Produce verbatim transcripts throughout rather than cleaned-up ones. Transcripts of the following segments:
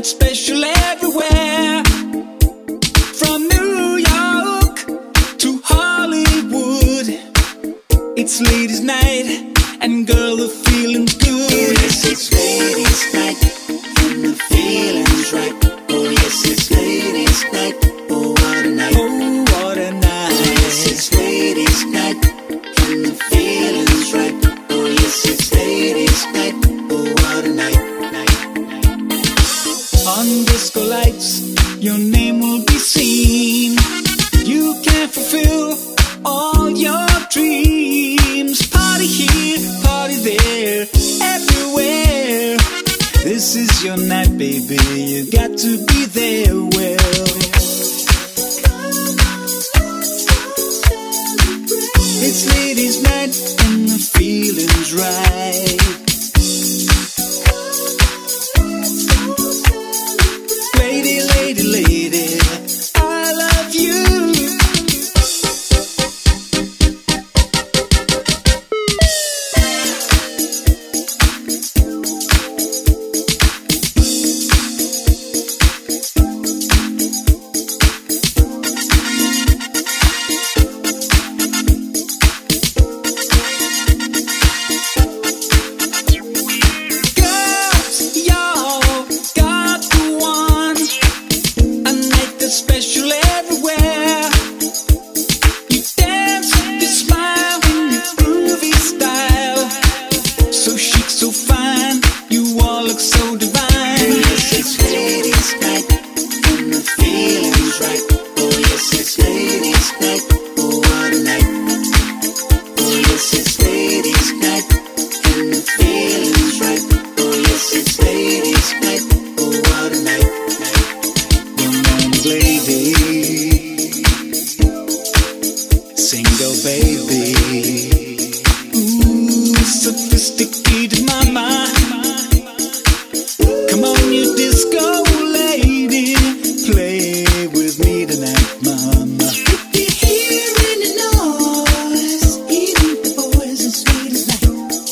that's special everywhere. From New York to Hollywood, it's ladies' night, and girl, the feeling's good. Yes, it's ladies' night, and the feeling's right. Oh yes, it's ladies' night. Oh what a night. Oh what a night. Oh yes, it's ladies' night, and the feeling's right. Oh yes, it's ladies' night. Oh what a night. On disco lights, your name will be seen. You can fulfill all your dreams. Party here, party there, everywhere. This is your night, baby, you got to be there. Well, it's ladies' night and the feeling's right. Lady, lady, lady, I love you. Special everywhere. You dance, you smile in your groovy style. So chic, so fine, you all look so divine. Yes, it's ladies' night, and the feeling's right. Oh yes, it's ladies' night. Oh what a night. Oh yes, it's ladies' night, and the feeling's right. Oh yes, it's ladies' night. Oh what a night. Lady, single baby, ooh, sophisticated mama. Come on, you disco lady, play with me tonight, mama. If you're hearing the noise, even the boys as sweet as night.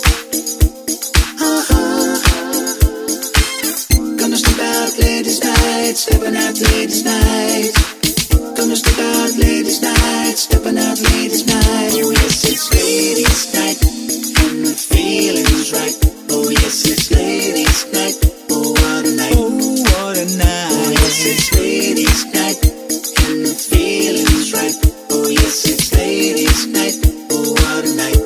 Uh-huh. Gonna step out ladies' night, stepping out ladies' night. Gonna step out ladies' night, stepping out ladies' night. Oh yes, it's ladies' night, and the feeling's right. Oh yes, it's ladies' night. Oh what a night. Oh what a night. Oh yes, it's ladies' night, and the feeling's right. Oh yes, it's ladies' night. Oh what a night.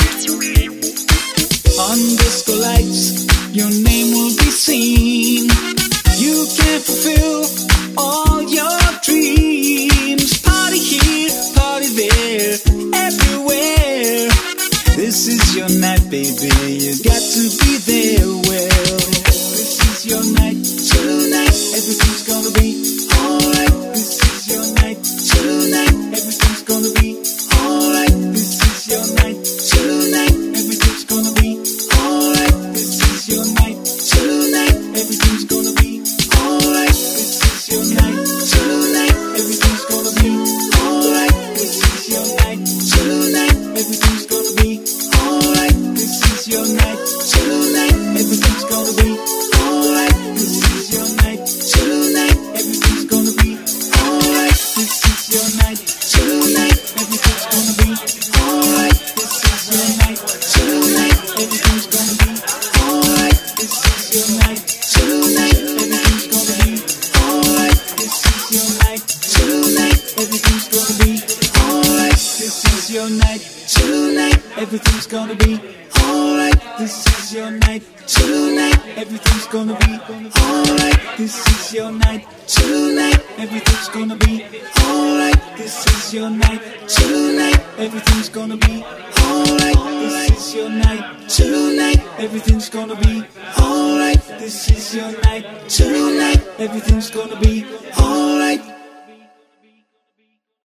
On disco lights, your name will be seen. You can fulfill all your dreams. Party here, party there, everywhere. This is your night, baby, you got to be there. Well, this is your night, tonight, everything's gonna be alright. This is your night, tonight, everything's gonna be alright. This is your night, tonight, everything's gonna be alright. This is your night, tonight, everything's gonna be alright. This is your night, tonight, everything's gonna be alright. This is your night, tonight, everything's gonna be alright. This is your night, tonight, everything's gonna be alright. This is your night, tonight, everything's gonna be alright. This is your night, tonight, everything's gonna be alright. This is your night, tonight, everything's gonna be alright. This is your night, tonight, everything's gonna be alright. This is your night, tonight, everything's gonna be alright. This is your night, tonight, everything's gonna be alright. This is your night, tonight, everything's gonna be alright. This is your night, tonight, everything's gonna be alright. This is your night, tonight, everything's gonna be alright. This is your night, tonight, everything's gonna be alright. This is your night, tonight, everything's gonna be alright.